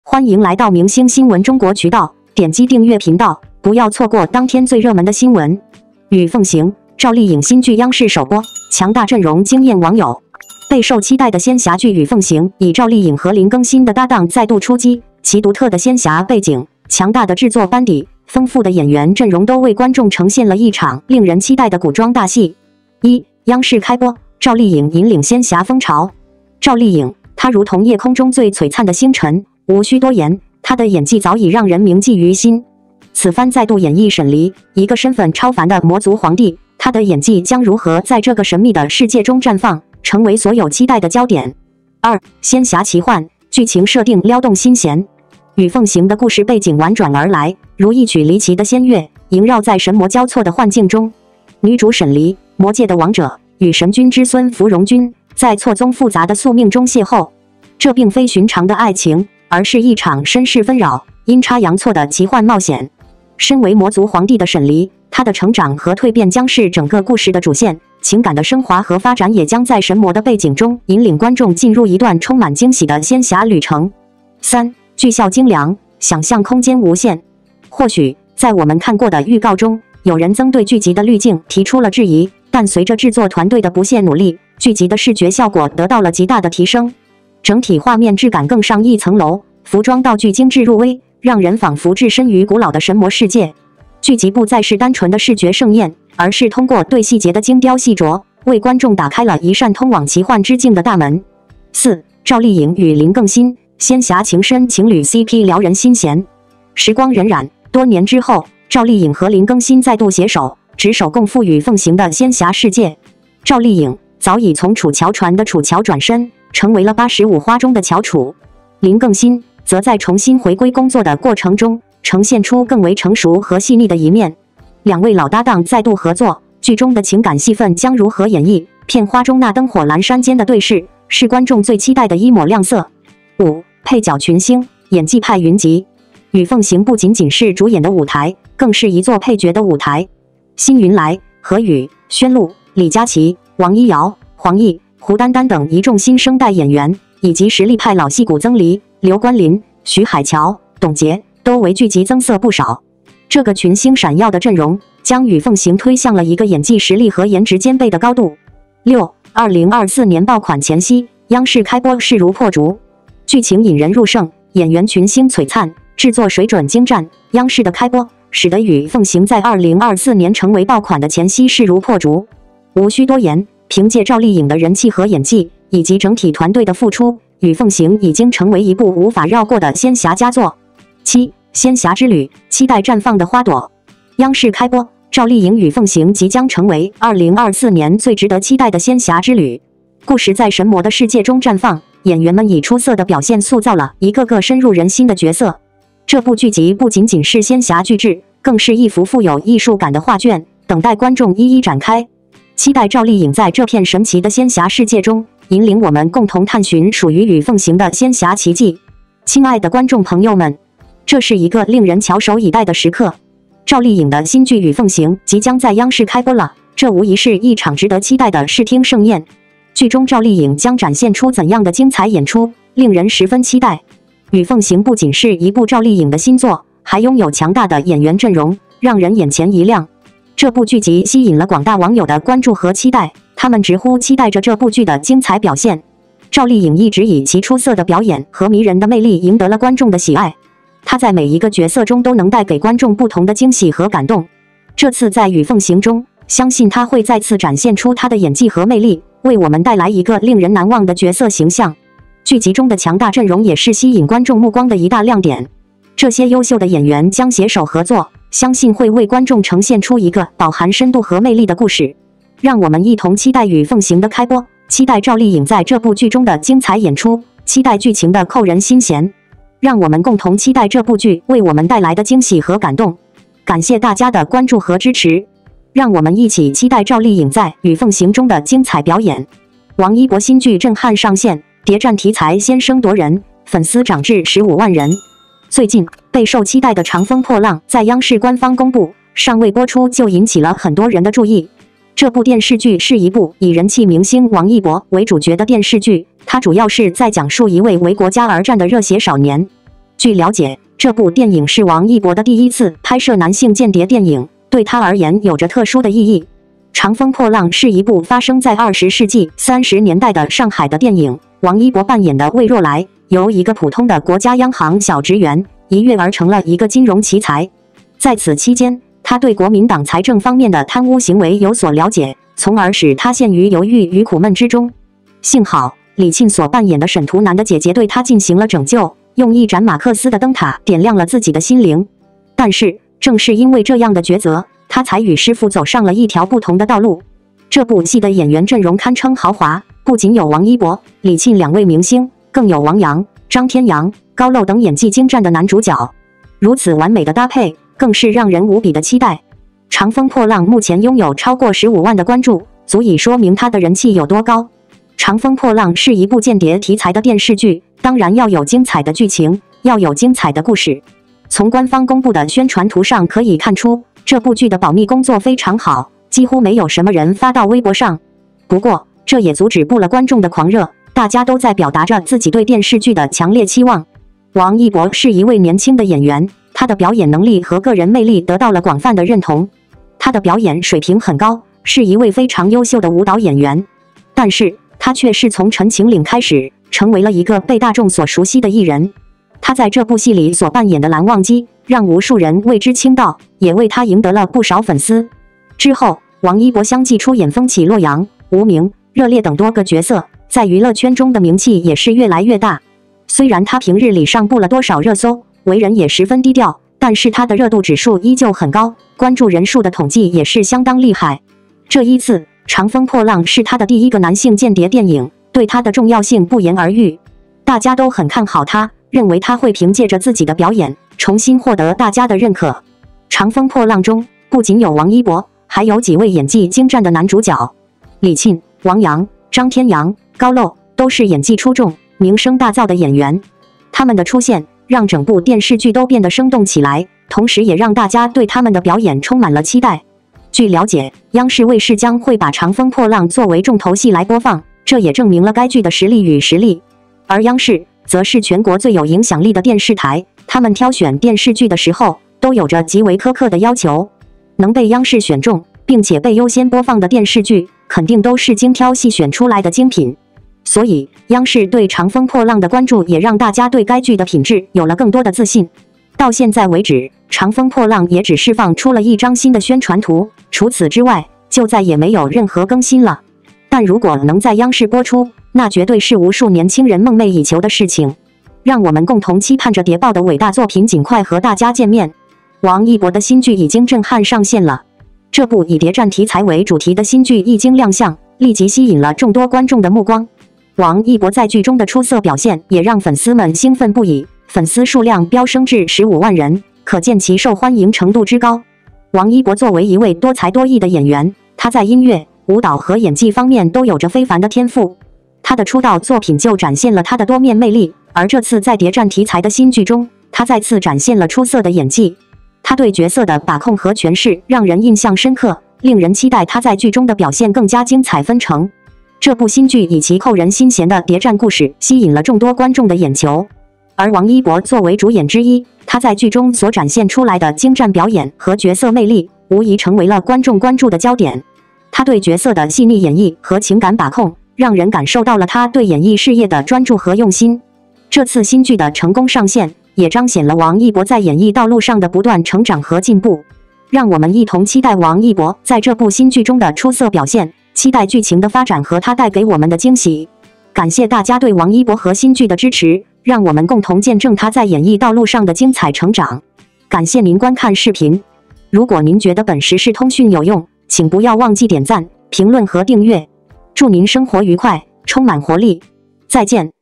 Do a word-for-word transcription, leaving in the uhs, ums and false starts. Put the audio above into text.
欢迎来到明星新闻中国渠道，点击订阅频道，不要错过当天最热门的新闻。与凤行，赵丽颖新剧央视首播，强大阵容惊艳网友。备受期待的仙侠剧《与凤行》以赵丽颖和林更新的搭档再度出击，其独特的仙侠背景、强大的制作班底、丰富的演员阵容都为观众呈现了一场令人期待的古装大戏。一、央视开播，赵丽颖引领仙侠风潮。赵丽颖，她如同夜空中最璀璨的星辰，无需多言，她的演技早已让人铭记于心。此番再度演绎沈黎，一个身份超凡的魔族皇帝，她的演技将如何在这个神秘的世界中绽放，成为所有期待的焦点。二、仙侠奇幻，剧情设定撩动心弦。与凤行的故事背景婉转而来，如一曲离奇的仙乐，萦绕在神魔交错的幻境中。女主沈黎，魔界的王者，与神君之孙芙蓉君在错综复杂的宿命中邂逅。这并非寻常的爱情，而是一场身世纷扰、阴差阳错的奇幻冒险。身为魔族皇帝的沈黎，她的成长和蜕变将是整个故事的主线，情感的升华和发展也将在神魔的背景中引领观众进入一段充满惊喜的仙侠旅程。三、剧效精良，想象空间无限。或许在我们看过的预告中，有人曾对剧集的滤镜提出了质疑，但随着制作团队的不懈努力，剧集的视觉效果得到了极大的提升，整体画面质感更上一层楼，服装道具精致入微，让人仿佛置身于古老的神魔世界。剧集不再是单纯的视觉盛宴，而是通过对细节的精雕细琢，为观众打开了一扇通往奇幻之境的大门。四、赵丽颖与林更新，仙侠情深情侣 C P 撩人心弦。时光荏苒，多年之后，赵丽颖和林更新再度携手，执手共赴与凤行的仙侠世界。赵丽颖早已从楚乔传的楚乔转身，成为了八十五花中的翘楚。林更新则在重新回归工作的过程中，呈现出更为成熟和细腻的一面。两位老搭档再度合作，剧中的情感戏份将如何演绎？片花中那灯火阑珊间的对视，是观众最期待的一抹亮色。五、配角群星，演技派云集。与凤行不仅仅是主演的舞台，更是一座配角的舞台。辛云来、何宇、宣璐、李佳琦、王一瑶、黄奕、胡丹丹等一众新生代演员，以及实力派老戏骨曾黎、刘关霖、徐海乔、董洁，都为剧集增色不少。这个群星闪耀的阵容，将与凤行推向了一个演技实力和颜值兼备的高度。六、二零二四年爆款前夕，央视开播势如破竹，剧情引人入胜，演员群星璀璨，制作水准精湛。央视的开播使得与凤行在二零二四年成为爆款的前夕势如破竹。无需多言，凭借赵丽颖的人气和演技，以及整体团队的付出，与凤行已经成为一部无法绕过的仙侠佳作。七、仙侠之旅，期待绽放的花朵。央视开播，赵丽颖与凤行即将成为二零二四年最值得期待的仙侠之旅。故事在神魔的世界中绽放，演员们以出色的表现塑造了一个个深入人心的角色。这部剧集不仅仅是仙侠巨制，更是一幅富有艺术感的画卷，等待观众一一展开。期待赵丽颖在这片神奇的仙侠世界中，引领我们共同探寻属于与凤行的仙侠奇迹。亲爱的观众朋友们，这是一个令人翘首以待的时刻。赵丽颖的新剧《与凤行》即将在央视开播了，这无疑是一场值得期待的视听盛宴。剧中赵丽颖将展现出怎样的精彩演出，令人十分期待。《与凤行》不仅是一部赵丽颖的新作，还拥有强大的演员阵容，让人眼前一亮。这部剧集吸引了广大网友的关注和期待，他们直呼期待着这部剧的精彩表现。赵丽颖一直以其出色的表演和迷人的魅力赢得了观众的喜爱，她在每一个角色中都能带给观众不同的惊喜和感动。这次在《与凤行》中，相信她会再次展现出她的演技和魅力，为我们带来一个令人难忘的角色形象。剧集中的强大阵容也是吸引观众目光的一大亮点。这些优秀的演员将携手合作，相信会为观众呈现出一个饱含深度和魅力的故事。让我们一同期待《与凤行》的开播，期待赵丽颖在这部剧中的精彩演出，期待剧情的扣人心弦。让我们共同期待这部剧为我们带来的惊喜和感动。感谢大家的关注和支持，让我们一起期待赵丽颖在《与凤行》中的精彩表演。王一博新剧震撼上线，谍战题材先声夺人，粉丝涨至十五万人。最近备受期待的《长风破浪》在央视官方公布，尚未播出就引起了很多人的注意。这部电视剧是一部以人气明星王一博为主角的电视剧，它主要是在讲述一位为国家而战的热血少年。 据了解，这部电影是王一博的第一次拍摄男性间谍电影，对他而言有着特殊的意义。《长风破浪》是一部发生在二十世纪三十年代的上海的电影，王一博扮演的魏若来，由一个普通的国家央行小职员，一跃而成了一个金融奇才。在此期间，他对国民党财政方面的贪污行为有所了解，从而使他陷于犹豫与苦闷之中。幸好，李沁所扮演的沈图南的姐姐对他进行了拯救，用一盏马克思的灯塔点亮了自己的心灵。但是，正是因为这样的抉择，他才与师傅走上了一条不同的道路。这部戏的演员阵容堪称豪华，不仅有王一博、李沁两位明星，更有王阳、张天阳、高露等演技精湛的男主角。如此完美的搭配，更是让人无比的期待。《长风破浪》目前拥有超过十五万的关注，足以说明它的人气有多高。《长风破浪》是一部间谍题材的电视剧，当然要有精彩的剧情，要有精彩的故事。从官方公布的宣传图上可以看出，这部剧的保密工作非常好，几乎没有什么人发到微博上。不过，这也阻止不了观众的狂热，大家都在表达着自己对电视剧的强烈期望。王一博是一位年轻的演员，他的表演能力和个人魅力得到了广泛的认同。他的表演水平很高，是一位非常优秀的舞蹈演员。但是，他却是从《陈情令》开始，成为了一个被大众所熟悉的艺人。他在这部戏里所扮演的蓝忘机，让无数人为之倾倒，也为他赢得了不少粉丝。之后，王一博相继出演《风起洛阳》《无名》《热烈》等多个角色，在娱乐圈中的名气也是越来越大。虽然他平日里上不了多少热搜，为人也十分低调，但是他的热度指数依旧很高，关注人数的统计也是相当厉害。这一次，《长风破浪》是他的第一个男性间谍电影，对他的重要性不言而喻。大家都很看好他，认为他会凭借着自己的表演，重新获得大家的认可。《长风破浪》中不仅有王一博，还有几位演技精湛的男主角，李沁、王阳、张天阳、高露都是演技出众、名声大噪的演员。他们的出现让整部电视剧都变得生动起来，同时也让大家对他们的表演充满了期待。据了解，央视卫视将会把《长风破浪》作为重头戏来播放，这也证明了该剧的实力与实力。而央视则是全国最有影响力的电视台，他们挑选电视剧的时候都有着极为苛刻的要求。能被央视选中，并且被优先播放的电视剧，肯定都是精挑细选出来的精品。所以，央视对《长风破浪》的关注，也让大家对该剧的品质有了更多的自信。到现在为止，《长风破浪》也只释放出了一张新的宣传图，除此之外，就再也没有任何更新了。但如果能在央视播出，那绝对是无数年轻人梦寐以求的事情。让我们共同期盼着谍报的伟大作品尽快和大家见面。王一博的新剧已经震撼上线了。这部以谍战题材为主题的新剧一经亮相，立即吸引了众多观众的目光。王一博在剧中的出色表现也让粉丝们兴奋不已，粉丝数量飙升至十五万人，可见其受欢迎程度之高。王一博作为一位多才多艺的演员，他在音乐、舞蹈和演技方面都有着非凡的天赋。他的出道作品就展现了他的多面魅力，而这次在谍战题材的新剧中，他再次展现了出色的演技。他对角色的把控和诠释让人印象深刻，令人期待他在剧中的表现更加精彩纷呈。这部新剧以其扣人心弦的谍战故事吸引了众多观众的眼球，而王一博作为主演之一，他在剧中所展现出来的精湛表演和角色魅力，无疑成为了观众关注的焦点。他对角色的细腻演绎和情感把控，让人感受到了他对演艺事业的专注和用心。这次新剧的成功上线，也彰显了王一博在演艺道路上的不断成长和进步。让我们一同期待王一博在这部新剧中的出色表现，期待剧情的发展和他带给我们的惊喜。感谢大家对王一博和新剧的支持，让我们共同见证他在演艺道路上的精彩成长。感谢您观看视频。如果您觉得本时事通讯有用，请不要忘记点赞、评论和订阅。祝您生活愉快，充满活力。再见。